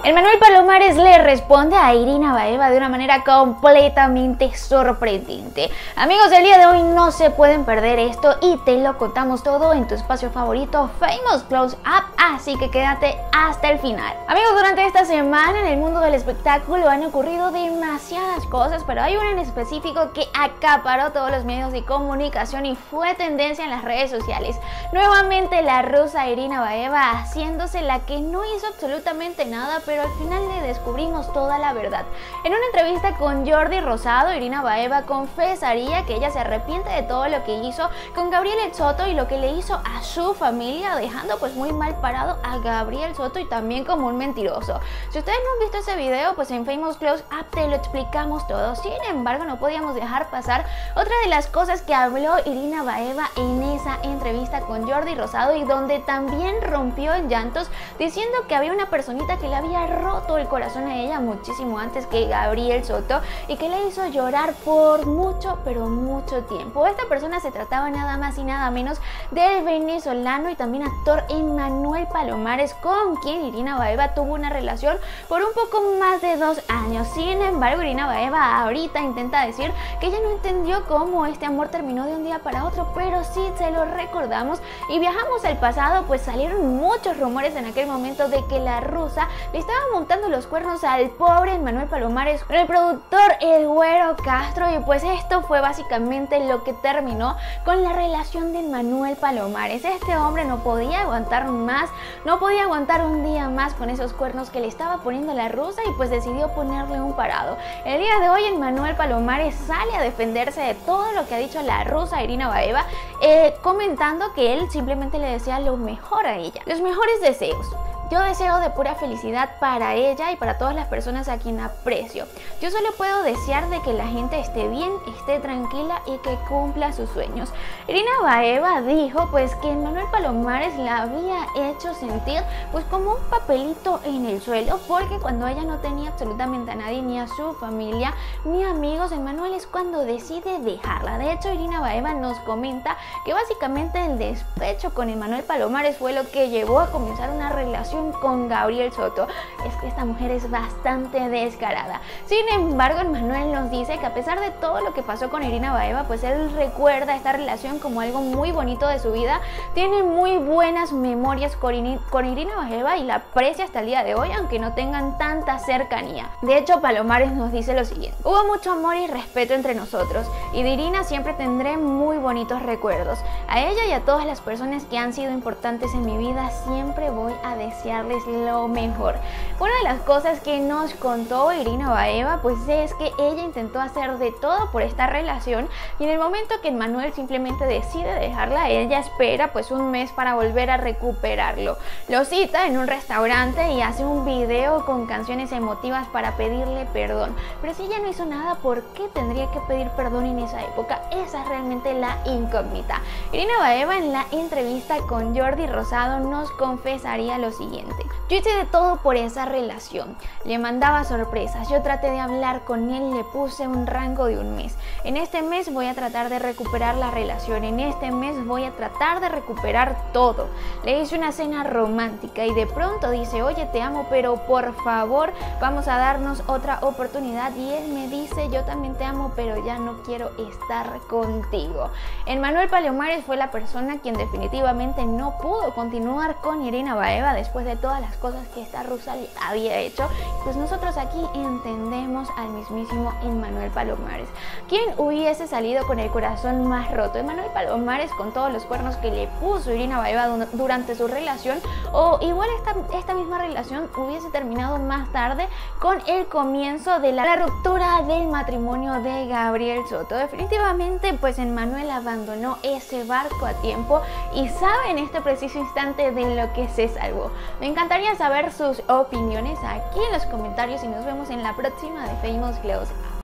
Manuel Palomares le responde a Irina Baeva de una manera completamente sorprendente. Amigos, el día de hoy no se pueden perder esto y te lo contamos todo en tu espacio favorito, Famous Close Up, así que quédate hasta el final. Amigos, durante esta semana en el mundo del espectáculo han ocurrido demasiadas cosas, pero hay una en específico que acaparó todos los medios de comunicación y fue tendencia en las redes sociales. Nuevamente la rusa Irina Baeva haciéndose la que no hizo absolutamente nada, pero al final le descubrimos toda la verdad. En una entrevista con Jordi Rosado, Irina Baeva confesaría que ella se arrepiente de todo lo que hizo con Gabriel Soto y lo que le hizo a su familia, dejando pues muy mal parado a Gabriel Soto y también como un mentiroso. Si ustedes no han visto ese video, pues en Famous Close Up te lo explicamos todo. Sin embargo, no podíamos dejar pasar otra de las cosas que habló Irina Baeva en esa entrevista con Jordi Rosado y donde también rompió en llantos diciendo que había una personita que le había roto el corazón a ella muchísimo antes que Gabriel Soto y que le hizo llorar por mucho, pero mucho tiempo. Esta persona se trataba nada más y nada menos del venezolano y también actor Manuel Palomares, con quien Irina Baeva tuvo una relación por un poco más de 2 años. Sin embargo, Irina Baeva ahorita intenta decir que ella no entendió cómo este amor terminó de un día para otro, pero sí se lo recordamos y viajamos al pasado, pues salieron muchos rumores en aquel momento de que la rusa le estaba montando los cuernos al pobre Manuel Palomares con el productor El Güero Castro, y pues esto fue básicamente lo que terminó con la relación de Manuel Palomares. Este hombre no podía aguantar más, no podía aguantar un día más con esos cuernos que le estaba poniendo la rusa y pues decidió ponerle un parado. El día de hoy Manuel Palomares sale a defenderse de todo lo que ha dicho la rusa Irina Baeva, comentando que él simplemente le desea lo mejor a ella, los mejores deseos. Yo deseo de pura felicidad para ella y para todas las personas a quien aprecio. Yo solo puedo desear de que la gente esté bien, esté tranquila y que cumpla sus sueños. Irina Baeva dijo pues que Manuel Palomares la había hecho sentir pues como un papelito en el suelo, porque cuando ella no tenía absolutamente a nadie, ni a su familia, ni amigos, Manuel es cuando decide dejarla. De hecho, Irina Baeva nos comenta que básicamente el despecho con Manuel Palomares fue lo que llevó a comenzar una relación con Gabriel Soto. Es que esta mujer es bastante descarada. Sin embargo, Manuel nos dice que a pesar de todo lo que pasó con Irina Baeva, pues él recuerda esta relación como algo muy bonito de su vida, tiene muy buenas memorias con Irina Baeva y la aprecia hasta el día de hoy, aunque no tengan tanta cercanía. De hecho, Palomares nos dice lo siguiente: hubo mucho amor y respeto entre nosotros y de Irina siempre tendré muy bonitos recuerdos. A ella y a todas las personas que han sido importantes en mi vida siempre voy a desearles lo mejor. Una de las cosas que nos contó Irina Baeva pues es que ella intentó hacer de todo por esta relación y en el momento que Manuel simplemente decide dejarla, ella espera pues un mes para volver a recuperarlo. Lo cita en un restaurante y hace un video con canciones emotivas para pedirle perdón. Pero si ella no hizo nada, ¿por qué tendría que pedir perdón en esa época? Esa es realmente la incógnita. Irina Baeva en la entrevista con Jordi Rosado nos confesaría lo siguiente: yo hice de todo por esa relación, le mandaba sorpresas, yo traté de hablar con él, le puse un rango de un mes. En este mes voy a tratar de recuperar la relación, en este mes voy a tratar de recuperar todo. Le hice una cena romántica y de pronto dice: oye, te amo, pero por favor vamos a darnos otra oportunidad, y él me dice: yo también te amo, pero ya no quiero estar contigo. Manuel Palomares fue la persona quien definitivamente no pudo continuar con Irina Baeva después de todas las cosas que esta rusa le había hecho. Pues nosotros aquí entendemos al mismísimo Manuel Palomares, quien hubiese salido con el corazón más roto. Manuel Palomares con todos los cuernos que le puso Irina Baeva durante su relación, o igual esta misma relación hubiese terminado más tarde con el comienzo de la ruptura del matrimonio de Gabriel Soto. Definitivamente pues Manuel abandonó ese barco a tiempo y sabe en este preciso instante de lo que se salvó. Me encantaría saber sus opiniones aquí en los comentarios y nos vemos en la próxima de Famous Close Up.